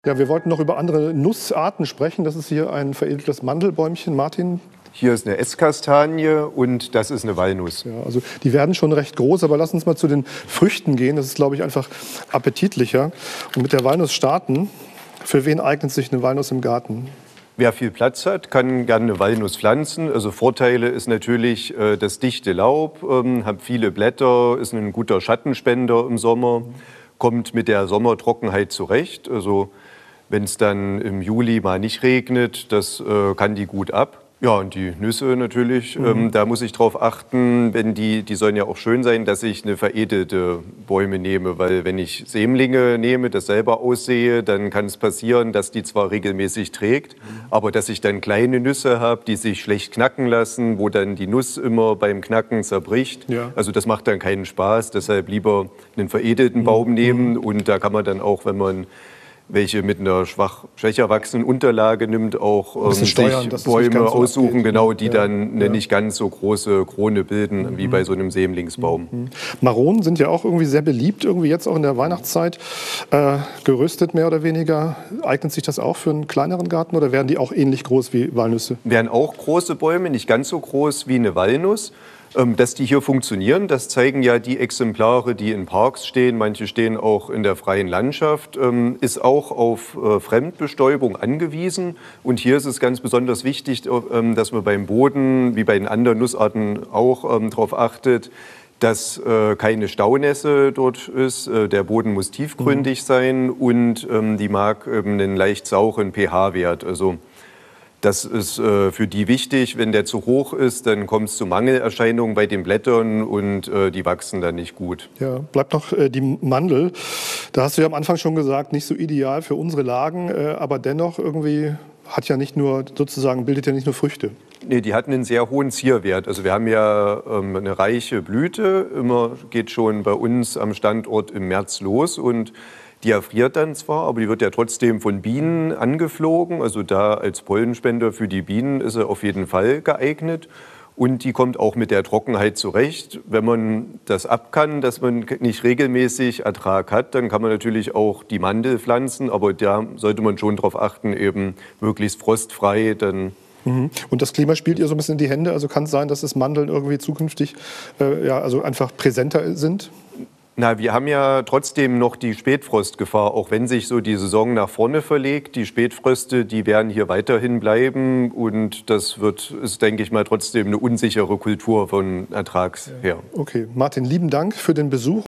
Ja, wir wollten noch über andere Nussarten sprechen. Das ist hier ein veredeltes Mandelbäumchen. Martin? Hier ist eine Esskastanie und das ist eine Walnuss. Ja, also die werden schon recht groß, aber lass uns mal zu den Früchten gehen. Das ist, glaube ich, einfach appetitlicher. Und mit der Walnuss starten. Für wen eignet sich eine Walnuss im Garten? Wer viel Platz hat, kann gerne eine Walnuss pflanzen. Also Vorteile ist natürlich das dichte Laub, hat viele Blätter, ist ein guter Schattenspender im Sommer, kommt mit der Sommertrockenheit zurecht. Also wenn es dann im Juli mal nicht regnet, das kann die gut ab. Ja, und die Nüsse natürlich, da muss ich drauf achten, wenn die sollen ja auch schön sein, dass ich eine veredelte Bäume nehme. Weil wenn ich Sämlinge nehme, das selber aussehe, dann kann es passieren, dass die zwar regelmäßig trägt, aber dass ich dann kleine Nüsse habe, die sich schlecht knacken lassen, wo dann die Nuss immer beim Knacken zerbricht. Ja. Also das macht dann keinen Spaß, deshalb lieber einen veredelten Baum nehmen. Und da kann man dann auch, wenn man welche mit einer schwächer wachsenden Unterlage nimmt, auch sich Bäume aussuchen, genau, die dann eine nicht ganz so große Krone bilden, wie bei so einem Sämlingsbaum. Maronen sind ja auch irgendwie sehr beliebt, irgendwie jetzt auch in der Weihnachtszeit. Geröstet mehr oder weniger. Eignet sich das auch für einen kleineren Garten oder werden die auch ähnlich groß wie Walnüsse? Wären auch große Bäume, nicht ganz so groß wie eine Walnuss. Dass die hier funktionieren, das zeigen ja die Exemplare, die in Parks stehen. Manche stehen auch in der freien Landschaft, ist auch auf Fremdbestäubung angewiesen. Und hier ist es ganz besonders wichtig, dass man beim Boden, wie bei den anderen Nussarten auch, darauf achtet, dass keine Staunässe dort ist. Der Boden muss tiefgründig sein und die mag einen leicht sauren pH-Wert. Also das ist für die wichtig. Wenn der zu hoch ist, dann kommt es zu Mangelerscheinungen bei den Blättern und die wachsen dann nicht gut. Ja, bleibt noch die Mandel. Da hast du ja am Anfang schon gesagt, nicht so ideal für unsere Lagen, aber dennoch irgendwie hat ja nicht nur sozusagen bildet ja nicht nur Früchte. Nee, die hatten einen sehr hohen Zierwert. Also wir haben ja eine reiche Blüte. Immer geht schon bei uns am Standort im März los und die erfriert dann zwar, aber die wird ja trotzdem von Bienen angeflogen. Also da als Pollenspender für die Bienen ist sie auf jeden Fall geeignet. Und die kommt auch mit der Trockenheit zurecht. Wenn man das ab kann, dass man nicht regelmäßig Ertrag hat, dann kann man natürlich auch die Mandel pflanzen. Aber da sollte man schon darauf achten, eben möglichst frostfrei. Dann Und das Klima spielt ihr so ein bisschen in die Hände? Also kann es sein, dass es Mandeln irgendwie zukünftig also einfach präsenter sind? Na, wir haben ja trotzdem noch die Spätfrostgefahr, auch wenn sich so die Saison nach vorne verlegt. Die Spätfröste, die werden hier weiterhin bleiben und das ist, denke ich mal, trotzdem eine unsichere Kultur von Ertrags her. Okay, Martin, lieben Dank für den Besuch.